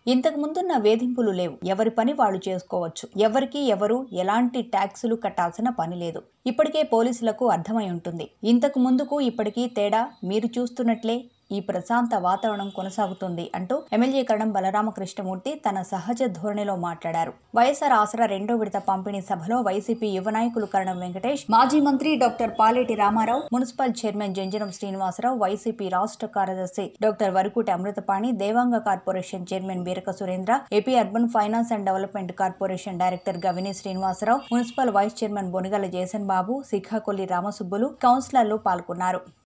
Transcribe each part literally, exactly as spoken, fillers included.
ఇంతకు ముందున్న వేధింపులు లేవు. ఎవరి పని వాళ్ళు చేసుకోవచ్చు. ఎవరికి ఎవరు ఎలాంటి ట్యాక్సులు కట్టాల్సిన పని లేదు. ఇప్పటికే పోలీసులకు అర్థమై ఉంటుంది. ఇంతకు ముందుకు ఇప్పటికీ తేడా మీరు చూస్తున్నట్లే ఈ ప్రశాంత వాతావరణం కొనసాగుతుంది అంటూ ఎమ్మెల్యే కరణం బలరామకృష్ణమూర్తి తన సహజ ధోరణిలో మాట్లాడారు. వైఎస్ఆర్ ఆసరా రెండో విడత పంపిణీ సభలో వైసీపీ యువ నాయకులు కరణం వెంకటేష్, మాజీ మంత్రి doctor Paleti Ramarao, municipal chairman Janjanam Srinivasarao, YCP రాష్ట్ర కార్యదర్శి doctor Varakuti Amruthapani, Devanga corporation chairman Veeraka Surendra, AP urban finance and development corporation director Gavini Srinivasarao, municipal vice chairman Bonigala Jayasan Babu, Sikhakolli Ramasubbulu, కౌన్సిలర్లు పాల్గొన్నారు.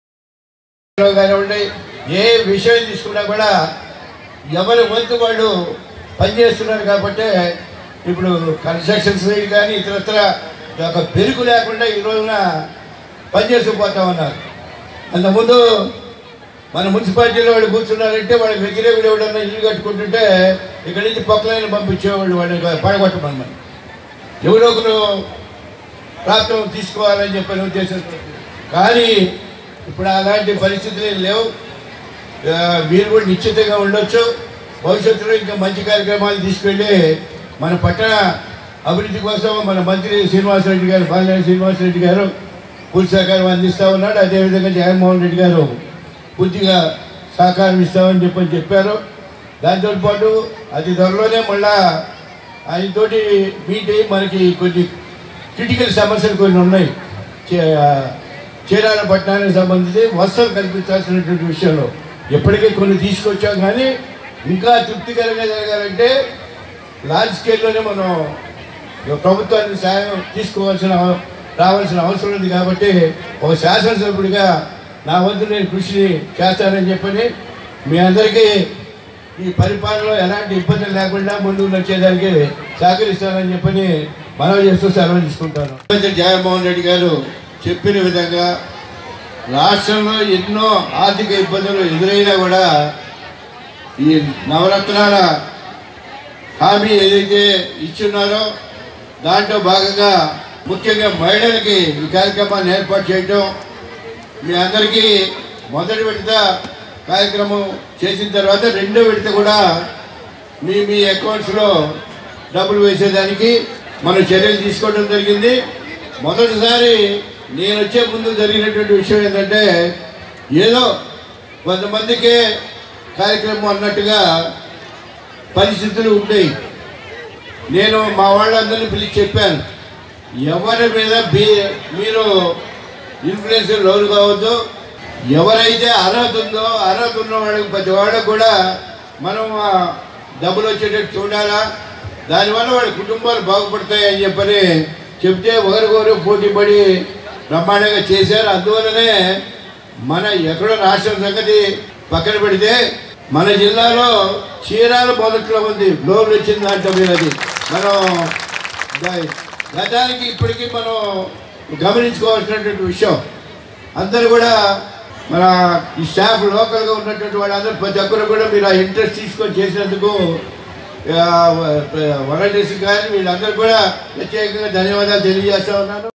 ఏ విషయం తీసుకున్నా కూడా ఎవరి వంతు వాళ్ళు పనిచేస్తున్నారు కాబట్టి ఇప్పుడు కన్స్ట్రక్షన్ సైడ్ కానీ ఇతరత్ర ఒక పెరుగు లేకుండా ఈ రోజున పనిచేసుకుపోతా ఉన్నారు. అంతకుముందు మన మున్సిపాలిటీలో వాళ్ళు కూర్చున్నారంటే వాళ్ళకి వ్యతిరేకుడు ఎవడన్నా ఇల్లు కట్టుకుంటుంటే ఇక్కడి నుంచి పక్కలైన పంపించేవాళ్ళు వాళ్ళని పడగొట్టమని ఎవరో ఒకరు ప్రాప్తం తీసుకోవాలని చెప్పిన ఉద్దేశంతో. కానీ ఇప్పుడు అలాంటి పరిస్థితులు లేవు. వీరు కూడా నిశ్చితంగా ఉండొచ్చు. భవిష్యత్తులో ఇంకా మంచి కార్యక్రమాలు తీసుకెళ్ళి మన పట్టణ అభివృద్ధి కోసం మన మంత్రి శ్రీనివాసరెడ్డి గారు, బాలినేని శ్రీనివాసరెడ్డి గారు పూర్తి సహకారం అందిస్తూ ఉన్నాడు. అదేవిధంగా జగన్మోహన్ రెడ్డి గారు పూర్తిగా సహకారం ఇస్తామని చెప్పని చెప్పారు. దాంతోపాటు అతి త్వరలోనే మళ్ళా ఆయనతోటి మీట్ అయ్యి మనకి కొన్ని క్రిటికల్ సమస్యలు కొన్ని ఉన్నాయి. చీరాల పట్టణానికి సంబంధించి వసతులు కల్పించాల్సినటువంటి విషయంలో ఎప్పటికీ కొన్ని తీసుకొచ్చాం. కానీ ఇంకా తృప్తికరంగా జరగాలంటే లార్జ్ స్కేల్లోనే మనం ప్రభుత్వానికి సాయం తీసుకోవాల్సిన రావాల్సిన అవసరం ఉంది. కాబట్టి ఒక శాసనసభ్యుడిగా నా వంతు నేను కృషి చేస్తానని చెప్పని మీ అందరికీ ఈ పరిపాలనలో ఎలాంటి ఇబ్బందులు లేకుండా ముందుకు వచ్చేదానికి సహకరిస్తానని చెప్పని మనవి చేస్తూ సెలవు తీసుకుంటాను. జగన్మోహన్ రెడ్డి గారు చెప్పిన విధంగా రాష్ట్రంలో ఎన్నో ఆర్థిక ఇబ్బందులు ఎదురైనా కూడా ఈ నవరత్నాల హామీ ఏదైతే ఇచ్చున్నారో దాంట్లో భాగంగా ముఖ్యంగా మహిళలకి ఈ కార్యక్రమాన్ని ఏర్పాటు చేయడం, మీ అందరికీ మొదటి విడత కార్యక్రమం చేసిన తర్వాత రెండో విడత కూడా మీ మీ అకౌంట్స్లో డబ్బులు వేసేదానికి మనం చర్యలు తీసుకోవడం జరిగింది. మొదటిసారి నేను వచ్చే ముందు జరిగినటువంటి విషయం ఏంటంటే ఏదో కొంతమందికే కార్యక్రమం అన్నట్టుగా పరిస్థితులు ఉంటాయి. నేను మా వాళ్ళందరినీ పిలిచి చెప్పాను, ఎవరి మీద బీ మీరు ఇన్ఫ్లుయెన్సర్ లోను కావద్దు. ఎవరైతే అర్హత ఉందో అర్హత ఉన్న వాళ్ళకి ప్రతి వాళ్ళకు కూడా మనం డబ్బులు వచ్చేటట్టు చూడాలా. దానివల్ల వాళ్ళ కుటుంబాలు బాగుపడతాయి అని చెప్పని చెప్తే ఒకరికొకరు పోటీ పడి బ్రహ్మాండంగా చేశారు. అందువల్లనే మన ఎక్కడో రాష్ట్రం సంగతి పక్కన పెడితే మన జిల్లాలో చీరాల మొదట్లో ఉంది లోన్లు వచ్చింది. దాంట్లో మీరు అది మనం గతానికి ఇప్పటికీ మనం గమనించుకోవాల్సినటువంటి విషయం. అందరూ కూడా మన ఈ స్టాఫ్ లోకల్గా ఉన్నటువంటి వాళ్ళందరూ ప్రతి ఒక్కరు కూడా మీరు ఆ ఇంట్రెస్ట్ తీసుకొని చేసినందుకు వాలంటీర్స్ కానీ వీళ్ళందరూ కూడా ప్రత్యేకంగా ధన్యవాదాలు తెలియజేస్తా ఉన్నాను.